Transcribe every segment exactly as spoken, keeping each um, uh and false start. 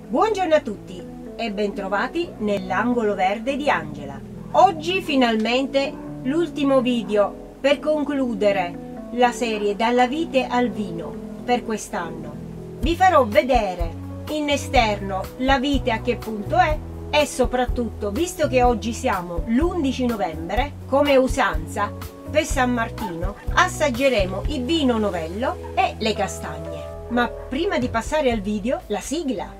Buongiorno a tutti e bentrovati nell'angolo verde di Angela. Oggi finalmente l'ultimo video per concludere la serie Dalla vite al vino per quest'anno. Vi farò vedere in esterno la vite a che punto è e soprattutto, visto che oggi siamo l'undici novembre, come usanza, per San Martino assaggeremo il vino novello e le castagne. Ma prima di passare al video, la sigla!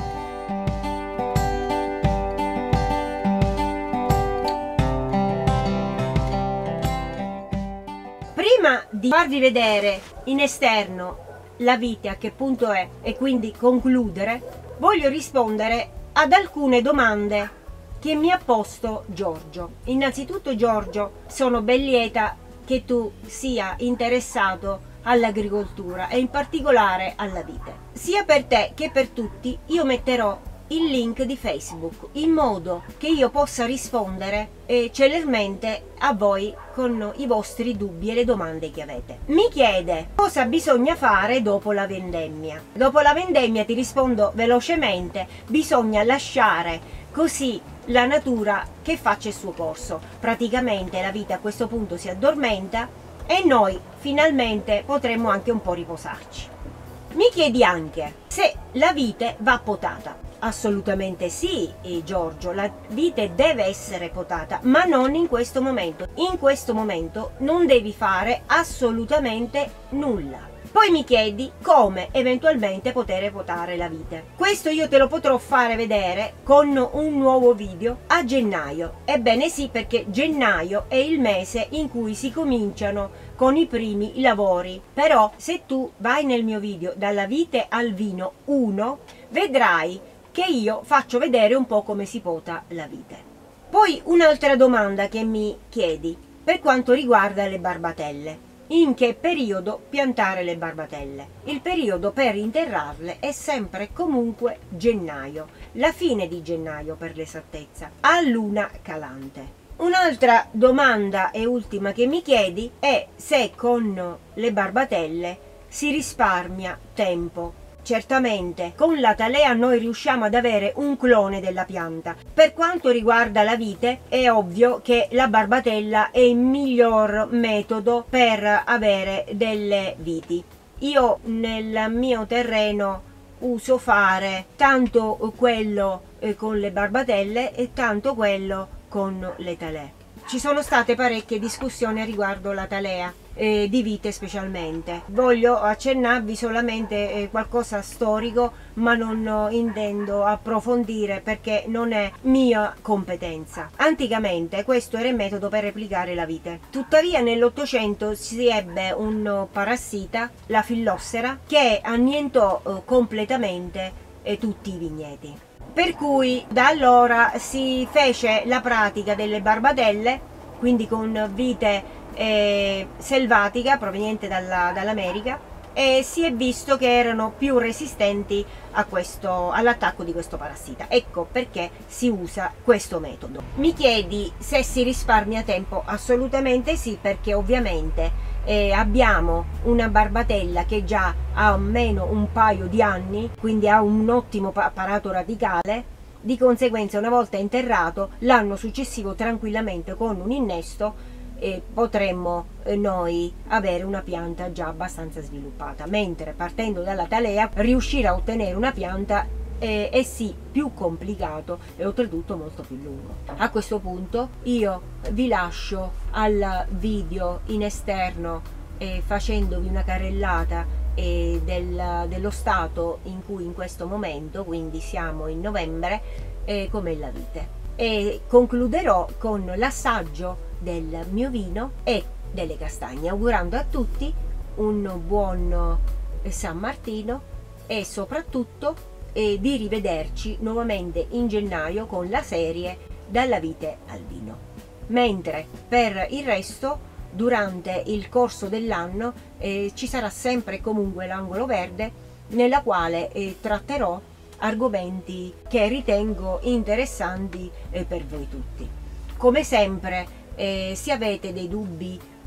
Prima di farvi vedere in esterno la vite a che punto è e quindi concludere, voglio rispondere ad alcune domande che mi ha posto Giorgio. Innanzitutto, Giorgio, sono ben lieta che tu sia interessato all'agricoltura e in particolare alla vite. Sia per te che per tutti io metterò il link di Facebook in modo che io possa rispondere eh, celermente a voi con i vostri dubbi e le domande che avete. Mi chiede cosa bisogna fare dopo la vendemmia. Dopo la vendemmia, ti rispondo velocemente, bisogna lasciare così la natura che faccia il suo corso. Praticamente la vite a questo punto si addormenta e noi finalmente potremo anche un po' riposarci. Mi chiedi anche se la vite va potata. Assolutamente sì, Giorgio, la vite deve essere potata, ma non in questo momento. In questo momento non devi fare assolutamente nulla. Poi mi chiedi come eventualmente poter potare la vite. Questo io te lo potrò fare vedere con un nuovo video a gennaio. Ebbene sì, perché gennaio è il mese in cui si cominciano con i primi lavori. Però se tu vai nel mio video Dalla vite al vino uno, vedrai che io faccio vedere un po' come si pota la vite. Poi un'altra domanda che mi chiedi per quanto riguarda le barbatelle. In che periodo piantare le barbatelle? Il periodo per interrarle è sempre e comunque gennaio, la fine di gennaio per l'esattezza, a luna calante. Un'altra domanda e ultima che mi chiedi è se con le barbatelle si risparmia tempo. Certamente con la talea noi riusciamo ad avere un clone della pianta. Per quanto riguarda la vite è ovvio che la barbatella è il miglior metodo per avere delle viti. Io nel mio terreno uso fare tanto quello con le barbatelle e tanto quello con le talee. Ci sono state parecchie discussioni riguardo la talea, eh, di vite specialmente. Voglio accennarvi solamente eh, qualcosa storico, ma non intendo approfondire perché non è mia competenza. Anticamente questo era il metodo per replicare la vite. Tuttavia nell'Ottocento si ebbe un parassita, la fillossera, che annientò eh, completamente eh, tutti i vigneti. Per cui da allora si fece la pratica delle barbatelle, quindi con vite eh, selvatica proveniente dalla, dall'America, e si è visto che erano più resistenti a questo, all'attacco di questo parassita. Ecco perché si usa questo metodo. Mi chiedi se si risparmia tempo? Assolutamente sì, perché ovviamente eh, abbiamo una barbatella che già ha almeno un paio di anni, quindi ha un ottimo apparato radicale. Di conseguenza, una volta interrato, l'anno successivo tranquillamente con un innesto e potremmo eh, noi avere una pianta già abbastanza sviluppata, mentre partendo dalla talea riuscire a ottenere una pianta eh, è sì più complicato e oltretutto molto più lungo. A questo punto io vi lascio al video in esterno eh, facendovi una carrellata eh, del, dello stato in cui in questo momento, quindi siamo in novembre, eh, com'è la vite, e concluderò con l'assaggio del mio vino e delle castagne, augurando a tutti un buon San Martino e soprattutto eh, di rivederci nuovamente in gennaio con la serie Dalla vite al vino. Mentre per il resto, durante il corso dell'anno eh, ci sarà sempre e comunque l'angolo verde, nella quale eh, tratterò argomenti che ritengo interessanti eh, per voi tutti. Come sempre, Eh, se avete dei dubbi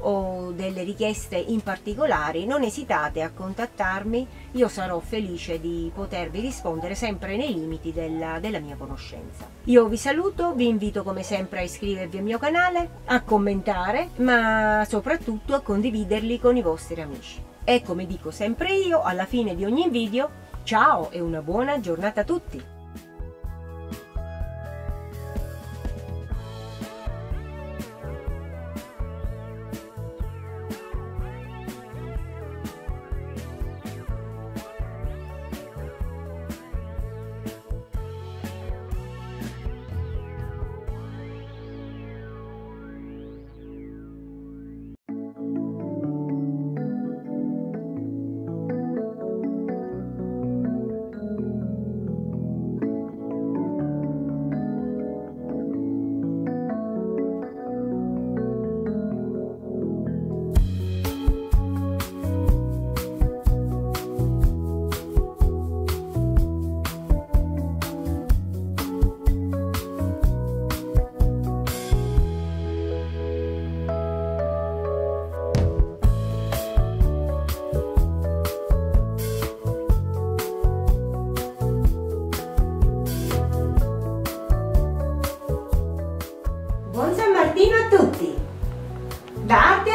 o delle richieste in particolare, non esitate a contattarmi, io sarò felice di potervi rispondere sempre nei limiti della, della mia conoscenza. Io vi saluto, vi invito come sempre a iscrivervi al mio canale, a commentare, ma soprattutto a condividerli con i vostri amici. E come dico sempre io, alla fine di ogni video, ciao e una buona giornata a tutti! Buon San Martino a tutti! Da Arte